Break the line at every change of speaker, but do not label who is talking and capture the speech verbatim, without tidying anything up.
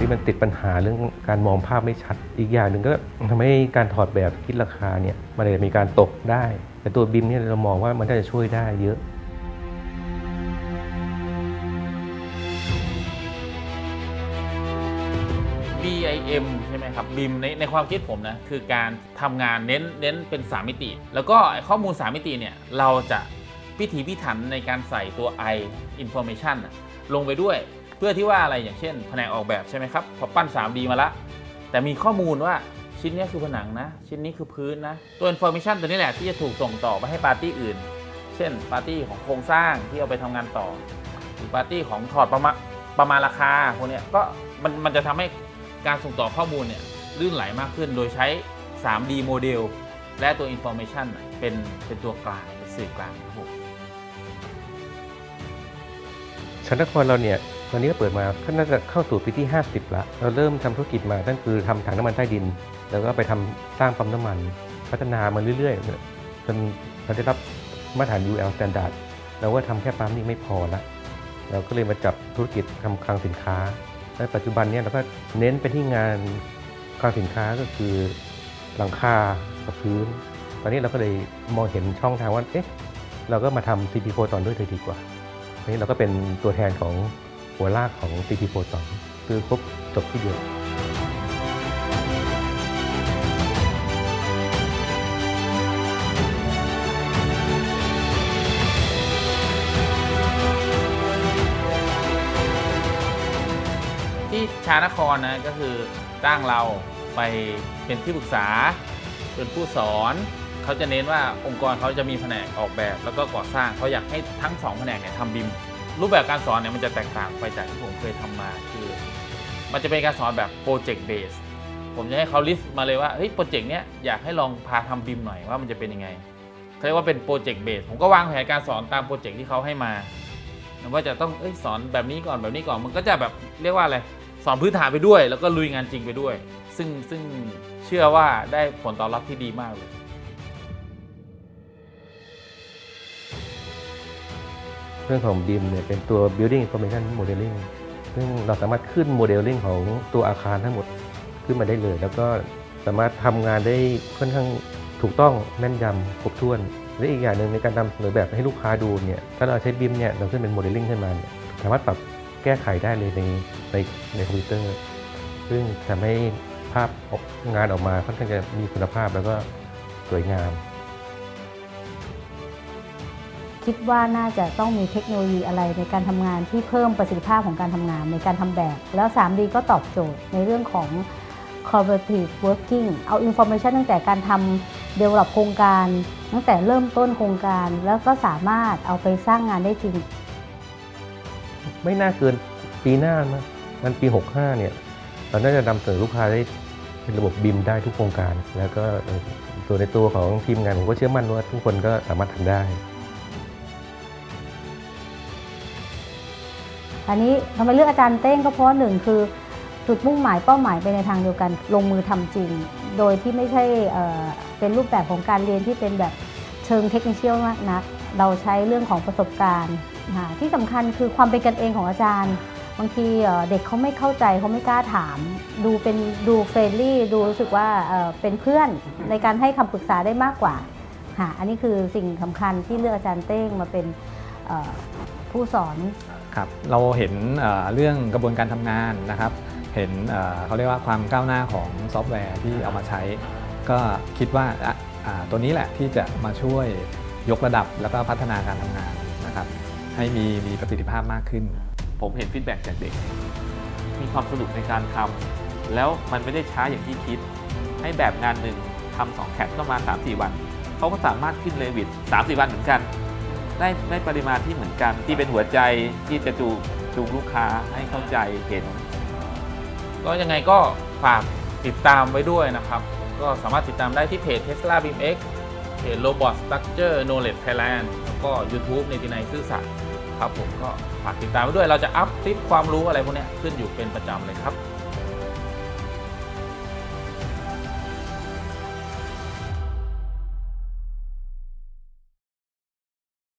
มันติดปัญหาเรื่องการมองภาพไม่ชัดอีกอย่างหนึ่งก็ทำให้การถอดแบบคิดราคาเนี่ยมันเลยมีการตกได้แต่ตัวบิมเนี่ยเรามองว่ามันน่าจะช่วยได้เยอะ
บี ไอ เอ็ม ใช่ไหมครับ บี ไอ เอ็ม ในในความคิดผมนะคือการทำงานเน้นเน้นเป็นสามมิติแล้วก็ข้อมูลสามมิติเนี่ยเราจะพิถีพิถันในการใส่ตัว I information ลงไปด้วยเพื่อที่ว่าอะไรอย่างเช่นแผนกออกแบบใช่ไหมครับพอปั้น ทรีดี มาละแต่มีข้อมูลว่าชิ้นนี้คือผนังนะชิ้นนี้คือพื้นนะตัว information ตัวนี้แหละที่จะถูกส่งต่อไปให้ปาร์ตี้อื่นเช่นปาร์ตี้ของโครงสร้างที่เอาไปทำงานต่อหรือปาร์ตี้ของถอดประมาณประมาณราคาพวกนี้ก็มันมันจะทำให้การส่งต่อข้อมูลเนี่ยลื่นไหลมากขึ้นโดยใช้ ทรีดี โมเดลและตัว information เป็นเป็นตัวกลางเป็นสื่อกลางครับผม
ชันนครเราเนี่ยตอนนี้ก็เปิดมาก็น่าจะเข้าสู่ปีที่ห้าสิบละเราเริ่มทำธุรกิจมานั่นคือทำถังน้ำมันใต้ดินแล้วก็ไปทำสร้างปั๊มน้ำมันพัฒนามาเรื่อยๆจนเราได้รับมาตรฐาน ยู แอล Standard เราก็ทำแค่ปั๊มนี่ไม่พอละเราก็เลยมาจับธุรกิจทำคลังสินค้าในปัจจุบันนี้เราก็เน้นไปที่งานคลังสินค้าก็คือหลังคากับพื้นตอนนี้เราก็เลยมองเห็นช่องทางว่าเอ๊ะเราก็มาทำ ซี พี Photon ด้วยเลยดีกว่านี้เราก็เป็นตัวแทนของหัวลากของ ซี พี Photon คือครบจบที่เดียว
ที่ชานครนะก็คือจ้างเราไปเป็นที่ปรึกษาเป็นผู้สอนเขาจะเน้นว่าองค์กรเขาจะมีแผนกออกแบบแล้วก็ก่อสร้างเขาอยากให้ทั้งสองแผนกเนี่ยทำบิมรูปแบบการสอนเนี่ยมันจะแตกต่างไปจากที่ผมเคยทำมาคือมันจะเป็นการสอนแบบโปรเจกต์เบสผมจะให้เขาลิสต์มาเลยว่าเฮ้ยโปรเจกต์เนี้ยอยากให้ลองพาทำบิมหน่อยว่ามันจะเป็นยังไงเขาเรียกว่าเป็นโปรเจกต์เบสผมก็วางแผนการสอนตามโปรเจกต์ที่เขาให้มาว่าจะต้องเอ้ยสอนแบบนี้ก่อนแบบนี้ก่อนมันก็จะแบบเรียกว่าอะไรสอนพื้นฐานไปด้วยแล้วก็ลุยงานจริงไปด้วยซึ่งซึ่งเชื่อว่าได้ผลตอบรับที่ดีมากเลย
เรื่องของ บี ไอ เอ็ม เนี่ยเป็นตัว Building Information Modeling ซึ่งเราสามารถขึ้นโมเดลลิ่งของตัวอาคารทั้งหมดขึ้นมาได้เลยแล้วก็สามารถทำงานได้ค่อนข้างถูกต้องแม่นยำครบถ้วนและอีกอย่างหนึ่งในการนำเสนอแบบให้ลูกค้าดูเนี่ยถ้าเราใช้ บี ไอ เอ็ม เนี่ยเราขึ้นเป็นโมเดลลิ่งขึ้นมาเนี่ยสามารถปรับแก้ไขได้เลยในในในคอมพิวเตอร์ซึ่งทำให้ภาพงานออกมาค่อนข้างจะมีคุณภาพแล้วก็สวยงาม
คิดว่าน่าจะต้องมีเทคโนโลยีอะไรในการทำงานที่เพิ่มประสิทธิภาพของการทำงานในการทำแบบแล้ว ทรีดี ก็ตอบโจทย์ในเรื่องของ collaborative working เอา information ตั้งแต่การทำ develop โครงการตั้งแต่เริ่มต้นโครงการแล้วก็สามารถเอาไปสร้างงานได้จริง
ไม่น่าเกินปีหน้านะมันปีหกสิบห้าเนี่ยเราน่าจะนำเสนอลูกค้าได้เป็นระบบ บี ไอ เอ็ม ได้ทุกโครงการแล้วก็ตัวในตัวของทีมงานผมก็เชื่อมั่นว่าทุกคนก็สามารถทำได้
อันนี้ทำไมเลือกอาจารย์เต้งก็เพราะหนึ่งคือจุดมุ่งหมายเป้าหมายไปในทางเดียวกันลงมือทำจริงโดยที่ไม่ใช่เป็นรูปแบบของการเรียนที่เป็นแบบเชิงเทคนิคมากนักเราใช้เรื่องของประสบการณ์ที่สำคัญคือความเป็นกันเองของอาจารย์บางทีเด็กเขาไม่เข้าใจเขาไม่กล้าถามดูเป็นดูเฟรนลี่ดูรู้สึกว่าเป็นเพื่อนในการให้คำปรึกษาได้มากกว่าอันนี้คือสิ่งสำคัญที่เลือกอาจารย์เต้งมาเป็นผู้สอน
ครับเราเห็นเรื่องกระบวนการทำงานนะครับเห็นเขาเรียกว่าความก้าวหน้าของซอฟต์แวร์ที่เอามาใช้ก็คิดว่าตัวนี้แหละที่จะมาช่วยยกระดับแล้วก็พัฒนาการทำงานนะครับให้มีมีประสิทธิภาพมากขึ้น
ผมเห็นฟีดแบ็กจากเด็กมีความสนุกในการทำแล้วมันไม่ได้ช้าอย่างที่คิดให้แบบงานหนึ่งทำสองแคปประมาณ สามถึงสี่ วันเขาก็สามารถขึ้นเลวิต สามถึงสี่ วันเหมือนกันได้ได้ปริมาณที่เหมือนกันที่เป็นหัวใจที่จะจูจูงลูกค้าให้เข้าใจเห็นก็ยังไงก็ฝากติดตามไว้ด้วยนะครับก็สามารถติดตามได้ที่เพจ Tesla บี เอ็ม เอ็กซ์ เพจ Robot Structure Knowledge Thailand แล้วก็ YouTube ในที่ในซื่อสัตย์ครับผมก็ฝากติดตามไว้ด้วยเราจะอัพคลิปความรู้อะไรพวกนี้ขึ้นอยู่เป็นประจำเลยครับ